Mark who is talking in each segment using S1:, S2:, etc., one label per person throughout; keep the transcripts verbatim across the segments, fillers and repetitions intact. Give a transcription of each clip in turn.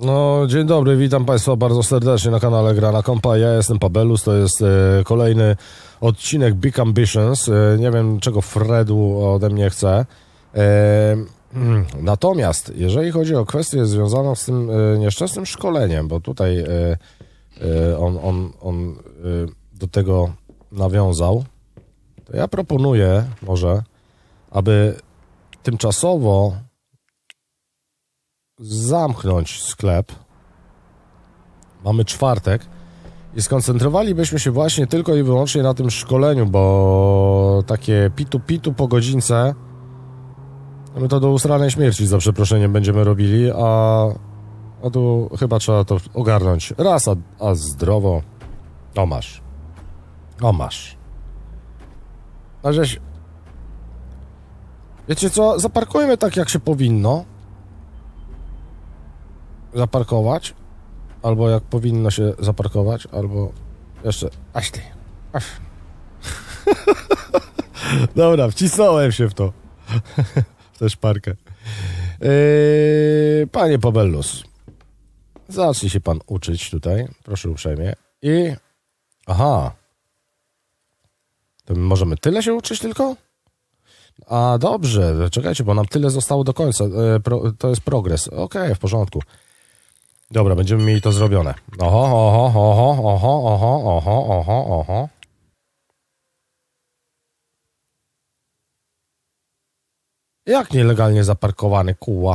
S1: No, dzień dobry, witam Państwa bardzo serdecznie na kanale Gra na Kompa. Ja jestem Pabelus, to jest e, kolejny odcinek Big Ambitions. E, nie wiem, czego Fredu ode mnie chce. E, hmm, natomiast, jeżeli chodzi o kwestię związaną z tym e, nieszczęsnym szkoleniem, bo tutaj e, e, on, on, on e, do tego nawiązał, to ja proponuję może, aby tymczasowo zamknąć sklep. Mamy czwartek i skoncentrowalibyśmy się właśnie tylko i wyłącznie na tym szkoleniu, bo takie pitu-pitu po godzince my to do usranej śmierci, za przeproszeniem, będziemy robili, a, a tu chyba trzeba to ogarnąć raz, a, a zdrowo. O masz. O masz. A żeś... Wiecie co? Zaparkujmy tak, jak się powinno zaparkować, albo jak powinno się zaparkować, albo jeszcze... Aś ty. Aś. Dobra, wcisnąłem się w to. W tę szparkę. Yy, panie Pabellus, zacznij się pan uczyć tutaj, proszę uprzejmie. I... Aha. To my możemy tyle się uczyć tylko? A dobrze, czekajcie, bo nam tyle zostało do końca. Yy, pro, to jest progres. Okej, okay, w porządku. Dobra, będziemy mieli to zrobione. Oho, oho, oho, oho, oho, oho, oho, oho. Jak nielegalnie zaparkowany, kuła?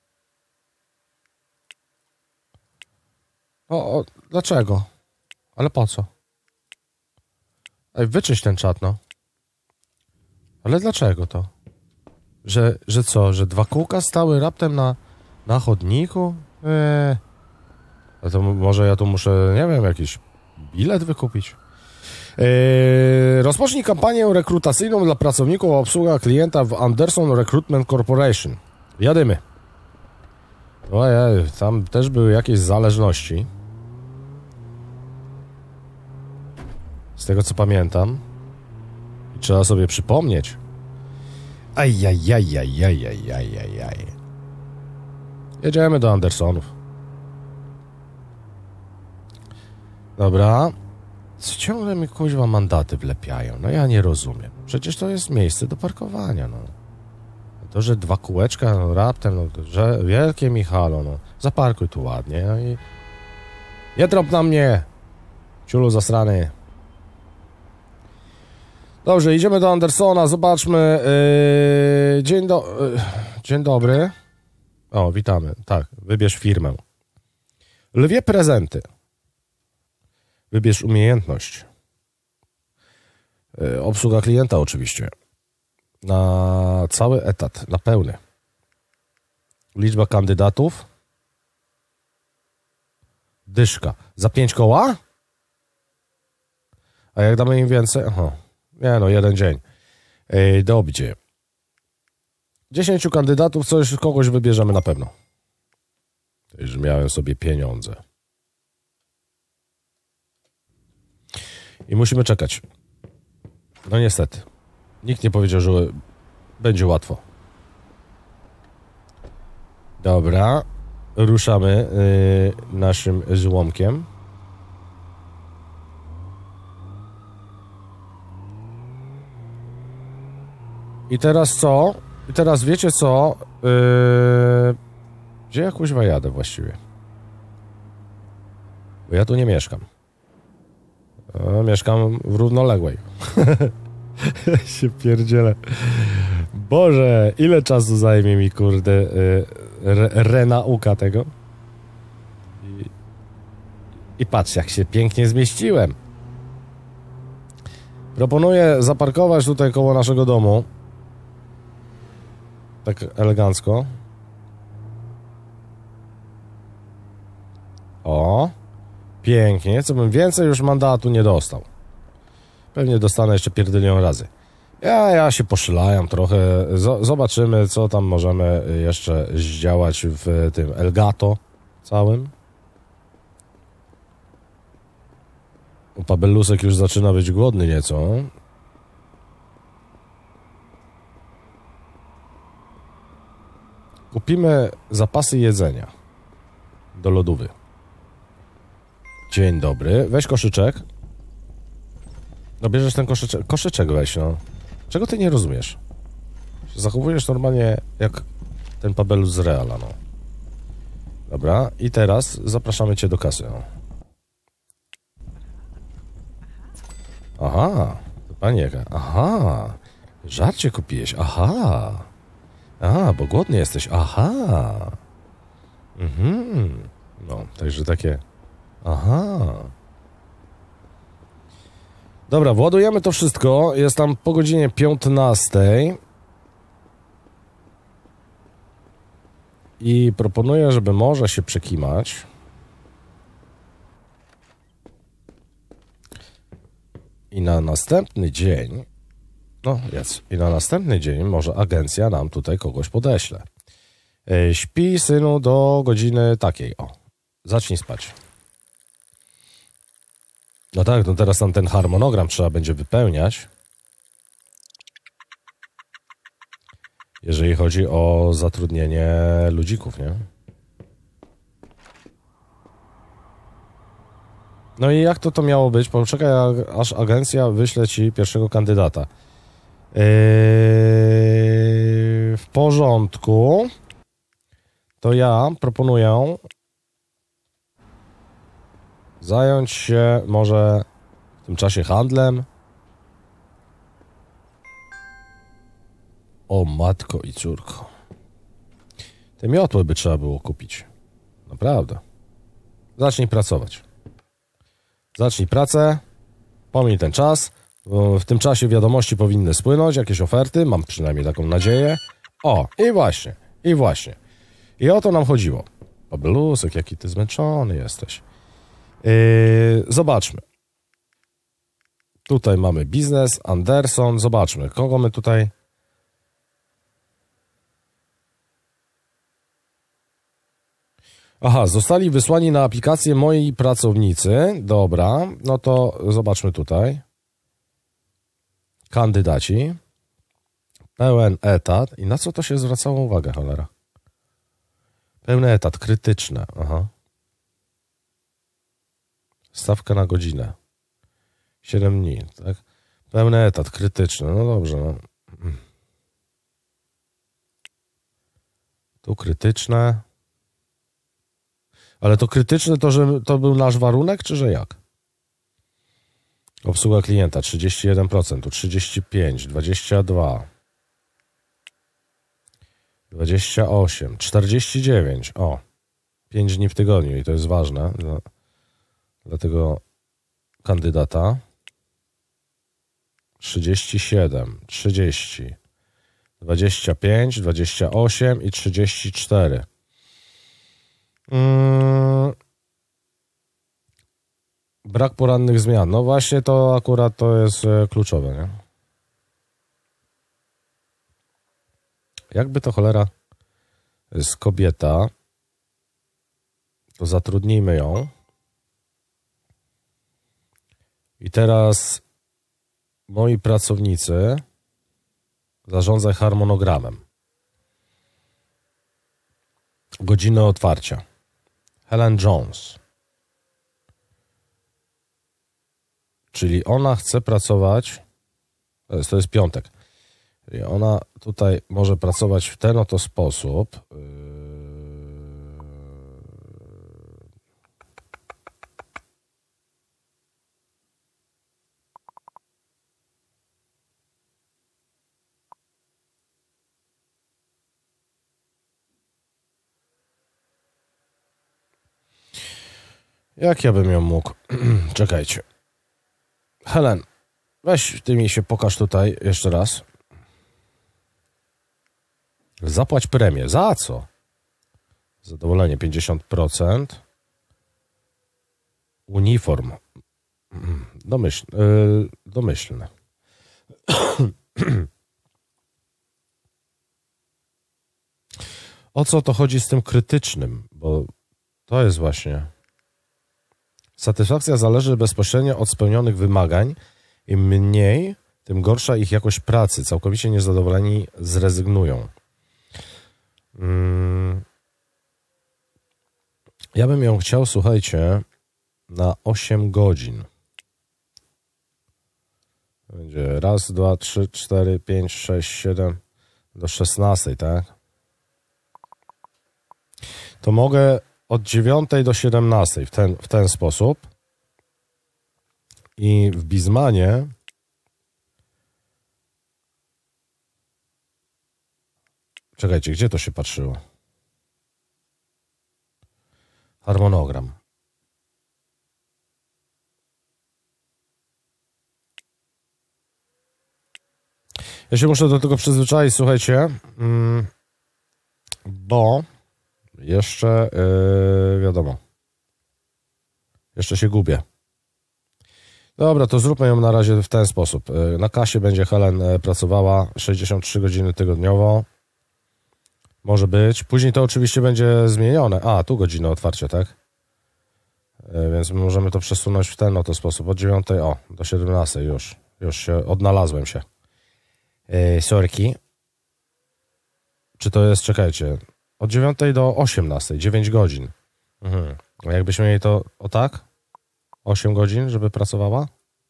S1: O, o, dlaczego? Ale po co? Ej, wyczyść ten czat, no. Ale dlaczego to? Że, że co, że dwa kółka stały raptem na, na chodniku? Eee... A to może ja tu muszę, nie wiem, jakiś bilet wykupić. Yy, rozpocznij kampanię rekrutacyjną dla pracowników o obsługę klienta w Anderson Recruitment Corporation. Jadymy. Ojej, tam też były jakieś zależności. Z tego, co pamiętam. I trzeba sobie przypomnieć. Ajajajajajajajajaj. Jedziemy do Andersonów. Dobra. Ciągle mi kuźwa mandaty wlepiają. No ja nie rozumiem. Przecież to jest miejsce do parkowania, no. To, że dwa kółeczka, no raptem, no, że wielkie Michalo, no. Zaparkuj tu ładnie, no i... Nie drop na mnie! Ciulu zasrany. Dobrze, idziemy do Andersona, zobaczmy. Yy... Dzień do... Yy... Dzień dobry. O, witamy. Tak, wybierz firmę. Lwie prezenty. Wybierz umiejętność. Yy, obsługa klienta oczywiście. Na cały etat, na pełny. Liczba kandydatów. Dyszka. Za pięć koła? A jak damy im więcej? Aha. Nie no, jeden dzień. Yy, dobrze. Dziesięciu kandydatów, coś, kogoś wybierzemy na pewno. Już miałem sobie pieniądze. I musimy czekać. No niestety. Nikt nie powiedział, że będzie łatwo. Dobra. Ruszamy yy, naszym złomkiem. I teraz co? I teraz wiecie co? Yy... Gdzie ja kuźwa jadę właściwie? Bo ja tu nie mieszkam. O, mieszkam w równoległej. się pierdzielę. Boże, ile czasu zajmie mi, kurde, re, renauka tego. I, I patrz, jak się pięknie zmieściłem. Proponuję zaparkować tutaj koło naszego domu. Tak elegancko. O. Pięknie, co bym więcej już mandatu nie dostał. Pewnie dostanę jeszcze pierdylion razy. Ja, ja się poszylajam trochę. Z zobaczymy, co tam możemy jeszcze zdziałać w tym Elgato całym. Pabellusek już zaczyna być głodny nieco. Kupimy zapasy jedzenia. do lodówy. Dzień dobry. Weź koszyczek. No bierzesz ten koszyczek. Koszyczek weź, no. Czego ty nie rozumiesz? Zachowujesz normalnie jak ten Pabelus z Reala, no. Dobra, i teraz zapraszamy cię do kasy, no. Aha, to panie, aha, żarcie kupiłeś, aha, a, bo głodny jesteś, aha, mhm, no, także takie, aha. Dobra, władujemy to wszystko, jest tam po godzinie piętnastej i proponuję, żeby może się przekimać. I na następny dzień, no jest, i na następny dzień może agencja nam tutaj kogoś podeśle. E, śpi, synu, do godziny takiej, o, zacznij spać. No tak, no teraz nam ten harmonogram trzeba będzie wypełniać. Jeżeli chodzi o zatrudnienie ludzików, nie? No i jak to to miało być? Poczekaj, aż agencja wyśle ci pierwszego kandydata. Yy, w porządku. To ja proponuję zająć się może w tym czasie handlem. O matko i córko. Te miotły by trzeba było kupić. Naprawdę. Zacznij pracować. Zacznij pracę, pomiń ten czas, w tym czasie wiadomości powinny spłynąć, jakieś oferty, mam przynajmniej taką nadzieję. O, i właśnie, i właśnie. I o to nam chodziło. Pabelusek, jaki ty zmęczony jesteś. Yy, zobaczmy. Tutaj mamy biznes, Anderson, zobaczmy, kogo my tutaj... Aha, zostali wysłani na aplikację moi pracownicy. Dobra, no to zobaczmy tutaj. Kandydaci. Pełen etat. I na co to się zwracało uwagę, cholera? Pełny etat, krytyczne. Aha. Stawka na godzinę. siedem dni, tak? Pełny etat, krytyczny. No dobrze, no. Tu krytyczne. Ale to krytyczne to, że to był nasz warunek, czy że jak? Obsługa klienta trzydzieści jeden procent, tu trzydzieści pięć, dwadzieścia dwa, dwadzieścia osiem, czterdzieści dziewięć. O, pięć dni w tygodniu i to jest ważne dla, dla tego kandydata. trzydzieści siedem, trzydzieści, dwadzieścia pięć, dwadzieścia osiem i trzydzieści cztery. Hmm. Brak porannych zmian. No właśnie to akurat to jest e, kluczowe, nie? Jakby to cholera jest kobieta, to zatrudnijmy ją. I teraz moi pracownicy zarządzaj harmonogramem. Godziny otwarcia. Helen Jones. Czyli ona chce pracować, to jest, to jest piątek, czyli ona tutaj może pracować w ten oto sposób. Jak ja bym ją mógł? Czekajcie. Helen, weź ty mi się pokaż tutaj jeszcze raz. Zapłać premię. Za co? Zadowolenie pięćdziesiąt procent. Uniform. Domyśl, yy, domyślne. O co to chodzi z tym krytycznym? Bo to jest właśnie... Satysfakcja zależy bezpośrednio od spełnionych wymagań. Im mniej, tym gorsza ich jakość pracy. Całkowicie niezadowoleni zrezygnują. Hmm. Ja bym ją chciał, słuchajcie, na osiem godzin. Będzie raz, dwa, trzy, cztery, pięć, sześć, siedem do szesnastej, tak? To mogę od dziewiątej do siedemnastej w ten, w ten sposób. I w Bizmanie czekajcie, gdzie to się patrzyło? Harmonogram. Ja się muszę do tego przyzwyczaić, słuchajcie, bo jeszcze yy, wiadomo, jeszcze się gubię. Dobra, to zróbmy ją na razie w ten sposób. Na kasie będzie Helen pracowała sześćdziesiąt trzy godziny tygodniowo. Może być. Później to oczywiście będzie zmienione. A, tu godzina otwarcia, tak? Więc możemy to przesunąć w ten oto sposób. Od dziewiątej o, do siedemnastej już. Już się odnalazłem się. Yy, sorki. Czy to jest, czekajcie, od dziewiątej do osiemnastej, dziewięć godzin. Mhm. A jakbyśmy mieli to o tak? osiem godzin, żeby pracowała?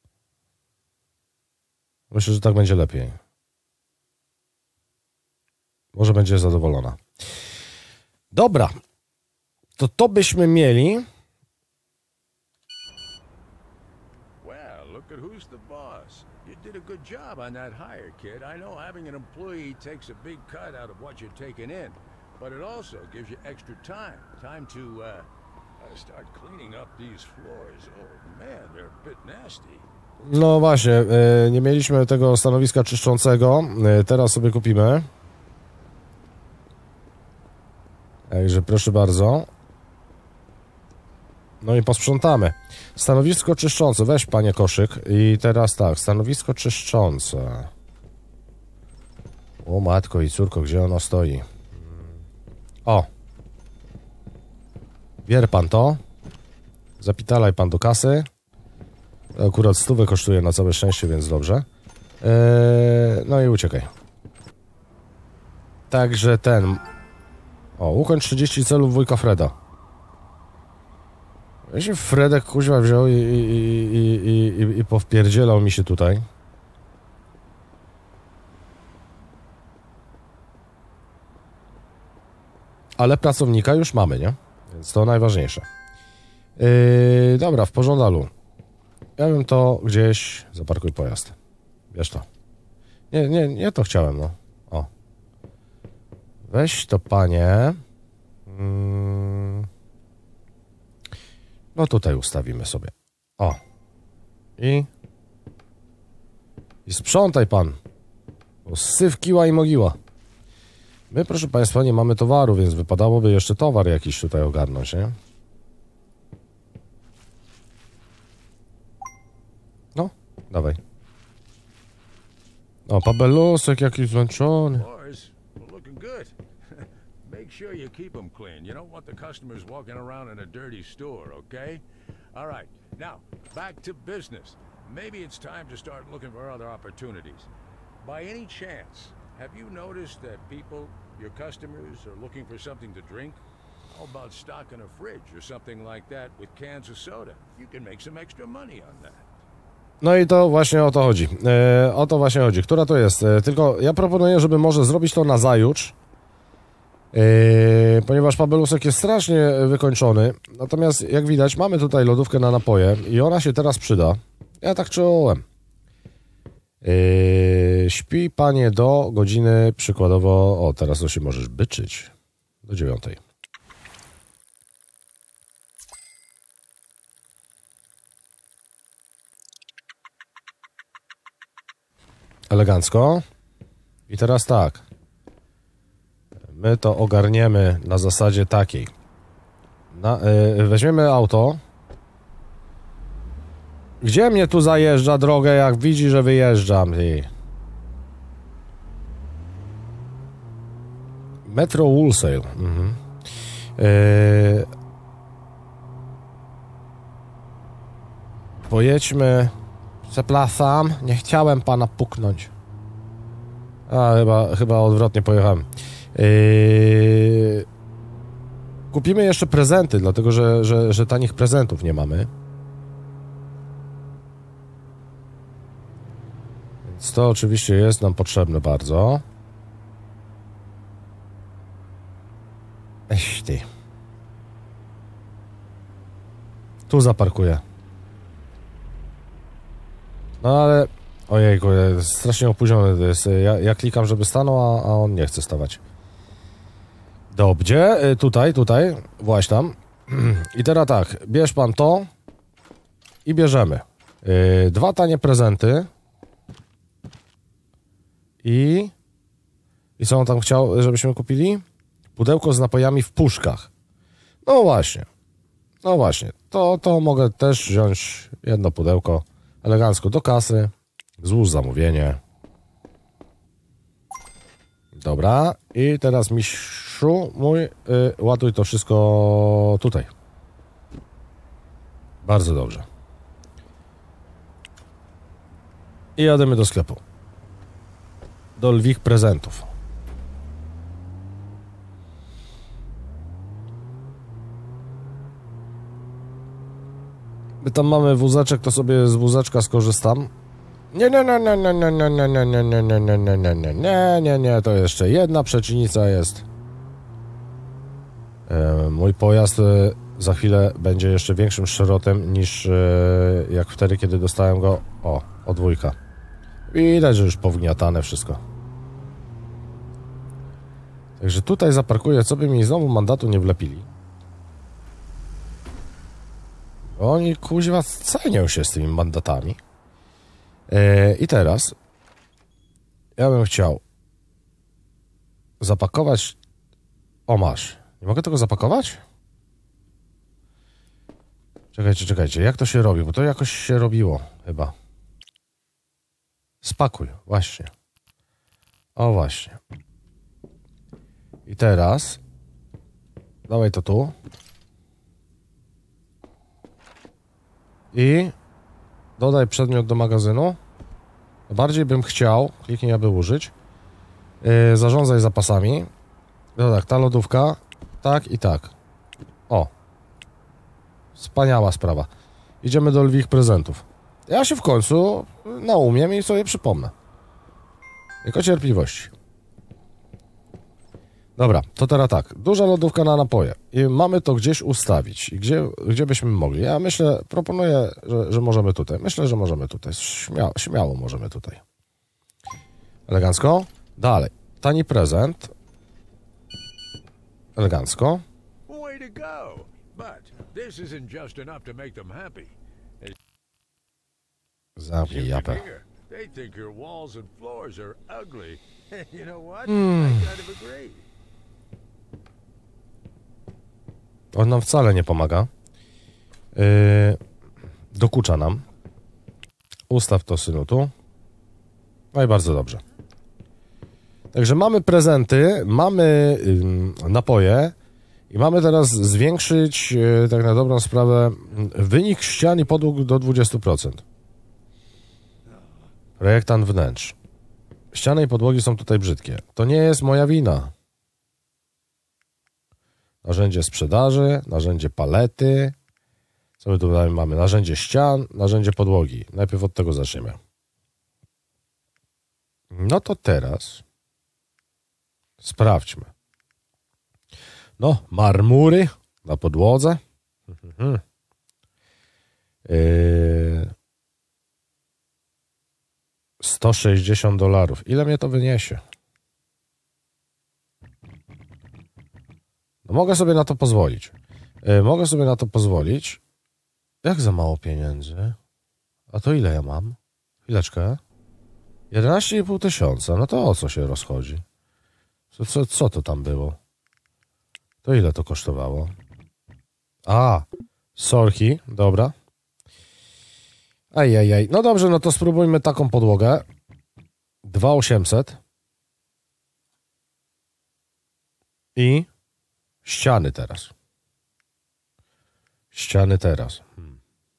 S1: Myślę, że tak będzie lepiej. Może będzie zadowolona. Dobra. To to byśmy mieli.
S2: Well, look at who's the boss. You did a good job on that hire, kid. I know having an employee takes a big cut out of what you're taking in, but it also gives you extra time. Time to, uh, uh start cleaning up these floors. Oh, man, they're a bit nasty.
S1: No właśnie, nie mieliśmy tego stanowiska czyszczącego. Teraz sobie kupimy. Także proszę bardzo. No i posprzątamy. Stanowisko czyszczące. Weź, panie koszyk. I teraz tak, stanowisko czyszczące. O matko i córko, gdzie ono stoi? O. Bier pan to. Zapitalaj pan do kasy. Akurat stówę kosztuje na całe szczęście, więc dobrze. Eee, no i uciekaj. Także ten... O, ukończ trzydzieści celów wujka Freda. Jeśli Fredek kuźwa wziął i, i, i, i, i, i powpierdzielał mi się tutaj. Ale pracownika już mamy, nie? Więc to najważniejsze. Yy, dobra, w pożądalu. Ja bym to gdzieś... Zaparkuj pojazd. Bierz to. Nie, nie, nie to chciałem, no. O. Weź to, panie. Mm. No tutaj ustawimy sobie. O. I... I sprzątaj pan. Bo syf kiła i mogiła. My, proszę państwa, nie mamy towaru, więc wypadałoby jeszcze towar jakiś tutaj ogarnąć, nie? No, dawaj. O, pabelusek jakiś zmęczony.
S2: Make sure you keep them clean. You don't want the customers walking around in a dirty store, okay? All right. Now, back to business. Maybe it's time to start looking for other opportunities. By any chance, have you noticed that people, your customers, are looking for something to drink? How about stocking a fridge or something like that with cans of soda? You can make some extra money on that.
S1: No i to właśnie o to chodzi. E, o to właśnie chodzi. Która to jest? E, tylko ja proponuję, żeby może zrobić to nazajutrz, e, ponieważ pabelusek jest strasznie wykończony. Natomiast jak widać, mamy tutaj lodówkę na napoje i ona się teraz przyda. Ja tak czułem. E, śpi, panie, do godziny przykładowo... O, teraz to się możesz byczyć. Do dziewiątej. Elegancko. I teraz tak. My to ogarniemy na zasadzie takiej. Na, yy, weźmiemy auto. Gdzie mnie tu zajeżdża drogę, jak widzi, że wyjeżdżam? Ty. Metro Wholesale. Mhm. Yy, pojedźmy... Przepraszam, nie chciałem pana puknąć. A, chyba, chyba odwrotnie pojechałem. Yy... Kupimy jeszcze prezenty, dlatego że, że, że tanich prezentów nie mamy. Więc to oczywiście jest nam potrzebne bardzo. Eś ty. Tu zaparkuję. No ale... Ojejku, strasznie opóźniony to jest. Ja, ja klikam, żeby stanął, a, a on nie chce stawać. Dobrze, tutaj, tutaj, właśnie tam. I teraz tak, bierz pan to i bierzemy. Yy, dwa tanie prezenty. I... I co on tam chciał, żebyśmy kupili? Pudełko z napojami w puszkach. No właśnie. No właśnie. To, to mogę też wziąć jedno pudełko elegancko do kasy. Złóż zamówienie. Dobra. I teraz mistrzu mój, yy, ładuj to wszystko tutaj. Bardzo dobrze. I jademy do sklepu. Do lwich prezentów. My tam mamy wózeczek, to sobie z wózeczka skorzystam. Nie, nie, nie, nie, nie, nie, nie, nie, nie, nie, nie, nie, nie, nie, nie, nie, nie, nie, to jeszcze jedna przeciwnica jest. E, mój pojazd e, za chwilę będzie jeszcze większym szerotem niż e, jak wtedy, kiedy dostałem go, o, od wujka. Widać, że już powgniatane wszystko. Także tutaj zaparkuję, co by mi znowu mandatu nie wlepili. Oni, kuźwa, cenią się z tymi mandatami. Yy, I teraz ja bym chciał zapakować... O, masz. Nie mogę tego zapakować? Czekajcie, czekajcie. Jak to się robi? Bo to jakoś się robiło chyba. Spakuj. Właśnie. O, właśnie. I teraz dawaj to tu. I dodaj przedmiot do magazynu. Bardziej bym chciał, kliknij aby użyć, yy, zarządzaj zapasami. No tak, ta lodówka, tak i tak. O. Wspaniała sprawa. Idziemy do lwich prezentów. Ja się w końcu naumiem i sobie przypomnę. Tylko cierpliwości. Dobra, to teraz tak. Duża lodówka na napoje. I mamy to gdzieś ustawić. I gdzie, gdzie byśmy mogli? Ja myślę, proponuję, że, że możemy tutaj. Myślę, że możemy tutaj. Śmiało, śmiało możemy tutaj. Elegancko. Dalej. Tani prezent. Elegancko.
S2: Way to go. But this isn't just enough to make them happy.
S1: Zamknij japę.
S2: They think your walls and floors are ugly. You know what? I kind of agree.
S1: On nam wcale nie pomaga. Yy, dokucza nam. Ustaw to, synu, tu. No i bardzo dobrze. Także mamy prezenty, mamy yy, napoje i mamy teraz zwiększyć, yy, tak na dobrą sprawę, wynik ścian i podłóg do dwudziestu procent. Projektant wnętrz. Ściany i podłogi są tutaj brzydkie. To nie jest moja wina. Narzędzie sprzedaży, narzędzie palety. Co my tutaj mamy? Narzędzie ścian, narzędzie podłogi. Najpierw od tego zaczniemy. No to teraz sprawdźmy. No, marmury na podłodze. Yy... sto sześćdziesiąt dolarów. Ile mnie to wyniesie? No mogę sobie na to pozwolić. Yy, mogę sobie na to pozwolić. Jak za mało pieniędzy? A to ile ja mam? Chwileczkę. jedenaście i pół tysiąca. No to o co się rozchodzi? Co, co, co to tam było? To ile to kosztowało? A, sorki, dobra. Ajajaj. No dobrze, no to spróbujmy taką podłogę. dwa tysiące osiemset. I ściany teraz. Ściany teraz. Hmm.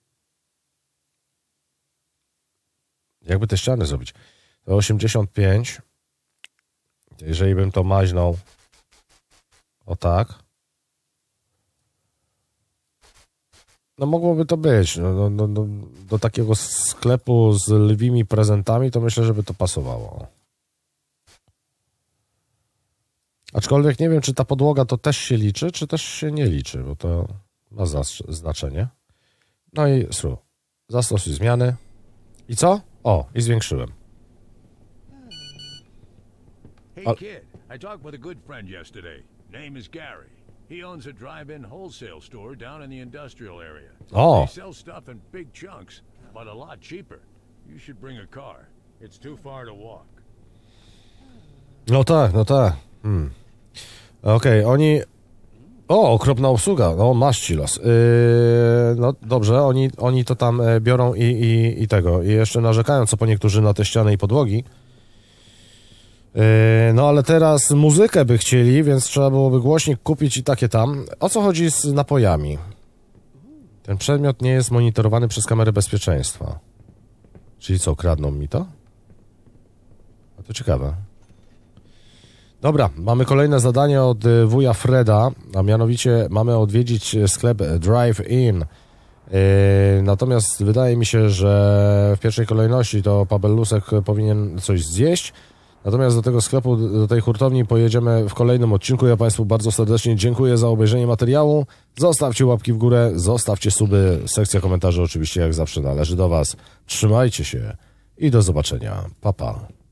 S1: Jakby te ściany zrobić? To osiemdziesiąt pięć. Jeżeli bym to maźnął o tak. No mogłoby to być. No, no, no, no, do takiego sklepu z lwimi prezentami to myślę, żeby to pasowało. Aczkolwiek nie wiem, czy ta podłoga to też się liczy, czy też się nie liczy, bo to ma znaczenie. No i sru. Zastosuj zmiany. I co? O, i zwiększyłem.
S2: Hey kid, I talked with a good friend yesterday. Name is Gary. He owns a drive-in wholesale store down in the industrial area.
S1: O.
S2: They sell stuff in big chunks, but a lot cheaper. You should bring a car. It's too far to walk.
S1: No tak, no tak. Hmm. Okej, okay, oni... O, okropna obsługa. No, masz ci los. Yy, no dobrze, oni, oni to tam biorą i, i, i tego. I jeszcze narzekają, co po niektórzy, na te ściany i podłogi. Yy, no ale teraz muzykę by chcieli, więc trzeba byłoby głośnik kupić i takie tam. O co chodzi z napojami? Ten przedmiot nie jest monitorowany przez kamerę bezpieczeństwa. Czyli co, kradną mi to? A to ciekawe. Dobra, mamy kolejne zadanie od wuja Freda, a mianowicie mamy odwiedzić sklep Drive-In. Yy, natomiast wydaje mi się, że w pierwszej kolejności to Pabelusek powinien coś zjeść. Natomiast do tego sklepu, do tej hurtowni pojedziemy w kolejnym odcinku. Ja Państwu bardzo serdecznie dziękuję za obejrzenie materiału. Zostawcie łapki w górę, zostawcie suby. Sekcja komentarzy oczywiście jak zawsze należy do Was. Trzymajcie się i do zobaczenia. Pa, pa.